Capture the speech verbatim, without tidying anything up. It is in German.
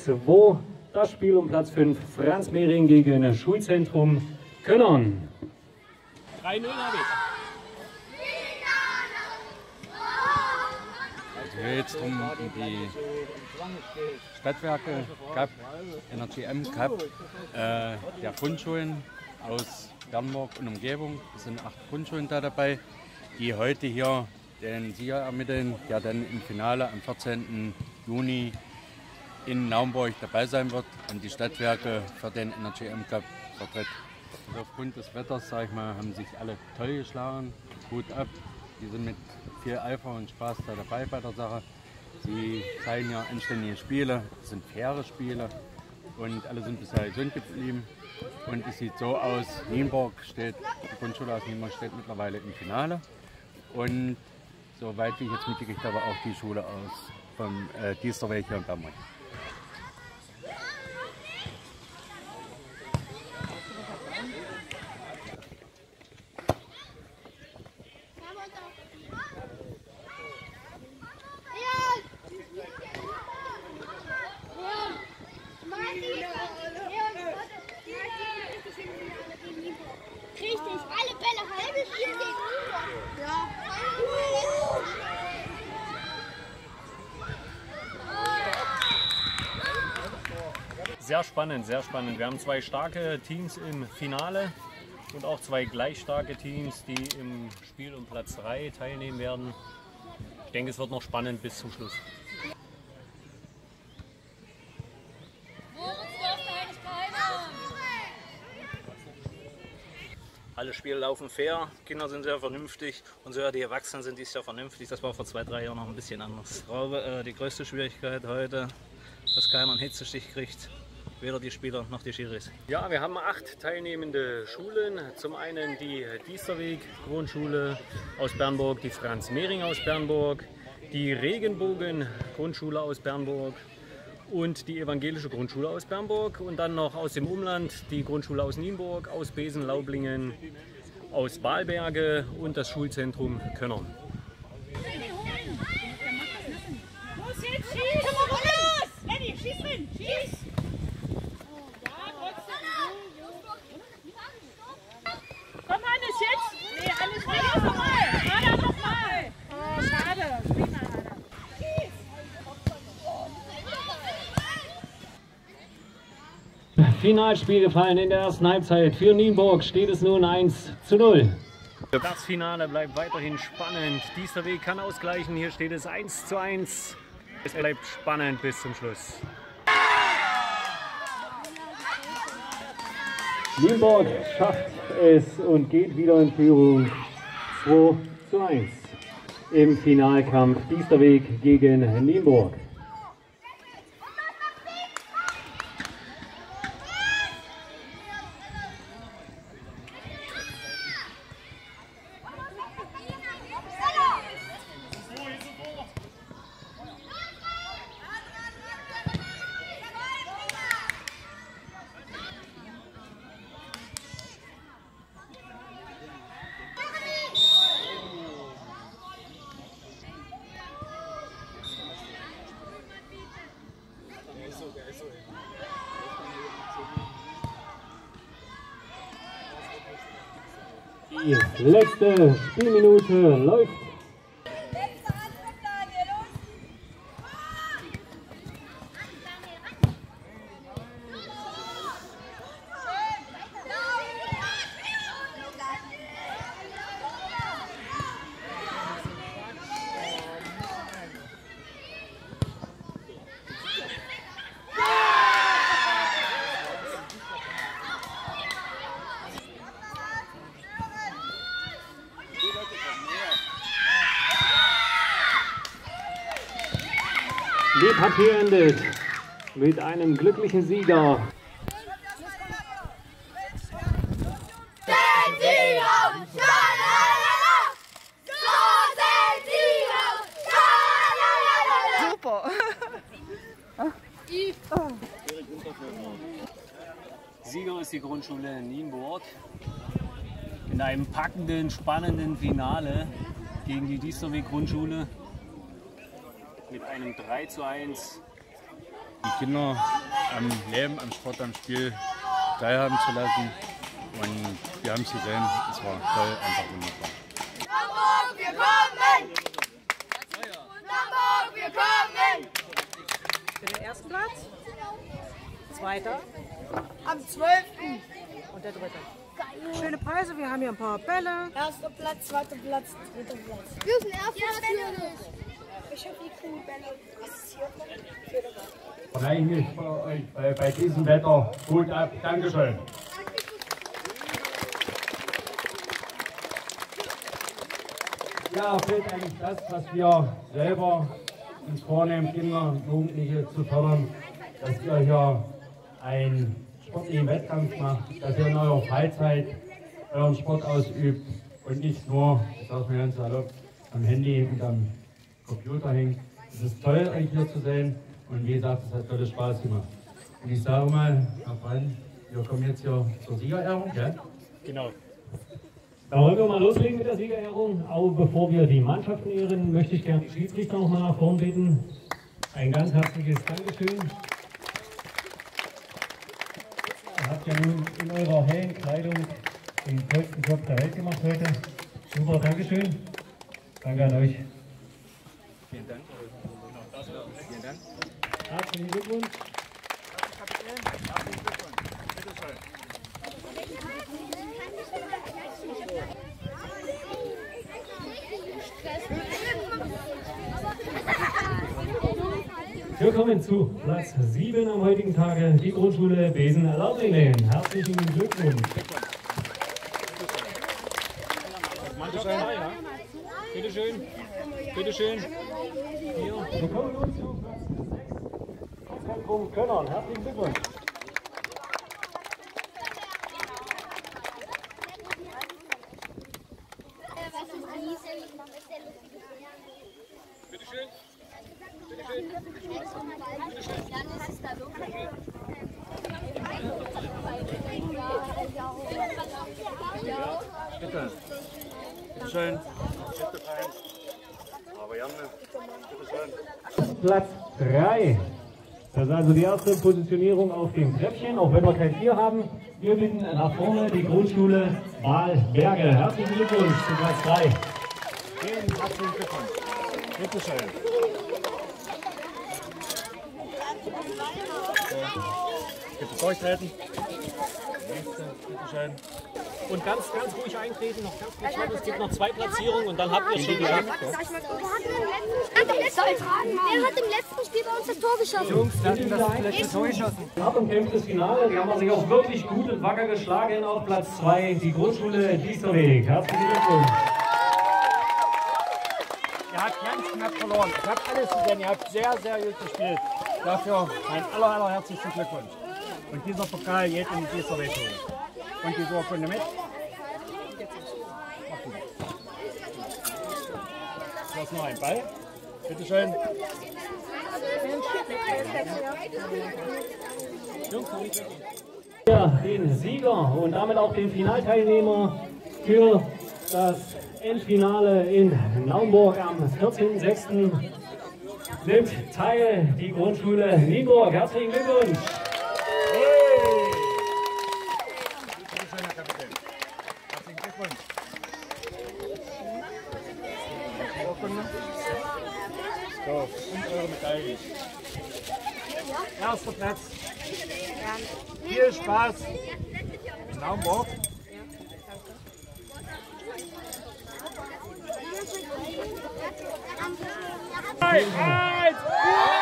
zwei. Das Spiel um Platz fünf. Franz Mehring gegen Schulzentrum Könnern. drei null habe ich. Also hier jetzt um die Stadtwerke Cup, Energy M Cup äh, der Grundschulen aus Bernburg und Umgebung. Es sind acht Grundschulen da dabei, die heute hier den Sieger ermitteln, der dann im Finale am vierzehnten Juni in Naumburg dabei sein wird und die Stadtwerke für den Energy M Cup vertritt. Also aufgrund des Wetters, sag ich mal, haben sich alle toll geschlagen, Hut ab. Die sind mit viel Eifer und Spaß da dabei bei der Sache. Sie zeigen ja anständige Spiele, es sind faire Spiele und alle sind bisher gesund geblieben. Und es sieht so aus, Nienburg steht, die Grundschule aus Nienburg steht mittlerweile im Finale. Und soweit wie ich jetzt mitgekriegt habe, auch die Schule aus vom äh, Diesterweg hier in Bernburg. Richtig, alle Bälle halbe Spiel gegen Nienburg. Ja. Sehr spannend, sehr spannend. Wir haben zwei starke Teams im Finale und auch zwei gleich starke Teams, die im Spiel um Platz drei teilnehmen werden. Ich denke, es wird noch spannend bis zum Schluss. Alle Spiele laufen fair, Kinder sind sehr vernünftig und sogar die Erwachsenen sind dies Jahr vernünftig. Das war vor zwei, drei Jahren noch ein bisschen anders. Ich glaube, äh, die größte Schwierigkeit heute, dass keiner einen Hitzestich kriegt, weder die Spieler noch die Schiris. Ja, wir haben acht teilnehmende Schulen. Zum einen die Diesterweg Grundschule aus Bernburg, die Franz Mehring aus Bernburg, die Regenbogen Grundschule aus Bernburg und die evangelische Grundschule aus Bernburg und dann noch aus dem Umland die Grundschule aus Nienburg, aus Besen, Laublingen, aus Wahlberge und das Schulzentrum Könnern. Los jetzt, schieß! Komm mal los! Lenny, schieß drin! Schieß! Komm, Hannes, jetzt! Nee, Hannes, nee, nochmal! Ada, nochmal! Oh, schade! Spiel mal, Ada! Finalspiel gefallen in der ersten Halbzeit. Für Nienburg steht es nun eins zu null. Das Finale bleibt weiterhin spannend. Diesterweg kann ausgleichen. Hier steht es eins zu eins. Es bleibt spannend bis zum Schluss. Nienburg schafft es und geht wieder in Führung. zwei zu eins im Finalkampf Diesterweg gegen Nienburg. Die letzte Spielminute läuft. Die Partie endet mit einem glücklichen Sieger. Super! Sieger ist die Grundschule Nienburg in einem packenden, spannenden Finale gegen die Diesterweg Grundschule mit einem drei zu eins. Die Kinder am Leben, am Sport, am Spiel teilhaben zu lassen. Und wir haben es gesehen, es war toll, einfach wunderbar. Hamburg, wir kommen! Hamburg, wir kommen! Für den ersten Platz, zweiter Am zwölften und der dritte. Schöne Preise, wir haben hier ein paar Bälle. Erster Platz, zweiter Platz, dritter Platz. Wir sind erster natürlich. Ich habe die coolen Bälle. Was ist hier? Freue mich bei euch bei, bei diesem Wetter. Gut ab. Dankeschön. Ja, fehlt eigentlich das, was wir selber uns vornehmen, Kinder und Jugendliche zu fördern, dass ihr hier einen sportlichen Wettkampf macht, dass ihr in eurer Freizeit euren Sport ausübt und nicht nur, ich sage es mir ganz salopp, am Handy und am Computer hängt. Es ist toll, euch hier zu sehen und wie gesagt, es hat tolle Spaß gemacht. Und ich sage mal, Herr Brand, wir kommen jetzt hier zur Siegerehrung, gell? Genau. Da wollen wir mal loslegen mit der Siegerehrung. Aber bevor wir die Mannschaften ehren, möchte ich gerne die Schiedsrichter noch mal nach vorn bitten. Ein ganz herzliches Dankeschön. Ihr habt ja nun in eurer hellen Kleidung den tollsten Job der Welt gemacht heute. Super, Dankeschön. Danke an euch. Vielen Dank. Vielen Dank. Herzlichen Glückwunsch. Wir kommen zu Platz sieben am heutigen Tage, die Grundschule Besen-Laublingen. Herzlichen Glückwunsch. Bitte schön. Bitte schön. Wir kommen nun zu Platz sechs, Zentrum Könnern. Herzlichen Glückwunsch. Bitte. Bitte schön. Aber gerne. Bitte schön. Platz drei. Das ist also die erste Positionierung auf dem Treppchen, auch wenn wir kein Tier haben. Wir bitten nach vorne die Grundschule Wahlberge. Herzlichen Glückwunsch zu Platz drei. Vielen herzlichen Glückwunsch. Bitte schön. Bitte durchtreten. Nächste, bitte schön. Und ganz, ganz ruhig eintreten, noch ganz kurz warten. Es gibt noch zwei Platzierungen und dann habt ihr es schon geschafft. Wer hat im letzten Spiel bei uns das Tor geschossen? Jungs, wir hatten das letzte Tor geschossen. Hart umkämpftes Finale, die haben sich auch wirklich gut und wacker geschlagen auf Platz zwei, die Grundschule Diesterweg. Herzlichen Glückwunsch. Ihr habt ganz knapp verloren. Ihr habt alles gesehen, ihr habt sehr, sehr gut gespielt. Dafür mein aller, aller herzlichsten Glückwunsch. Und dieser Pokal geht in dieser Weg. Und die Urkunde mit. Da ist noch ein Ball. Bitte schön. Ja, den Sieger und damit auch den Finalteilnehmer für das Endfinale in Naumburg am vierzehnten sechsten nimmt teil die Grundschule Nienburg. Herzlichen Glückwunsch! Bitte schön, Herr Kapitän. Herzlichen Glückwunsch. Urkunde. So, und eure Medaille. Erster Platz. Viel Spaß in Naumburg. Eins, eins,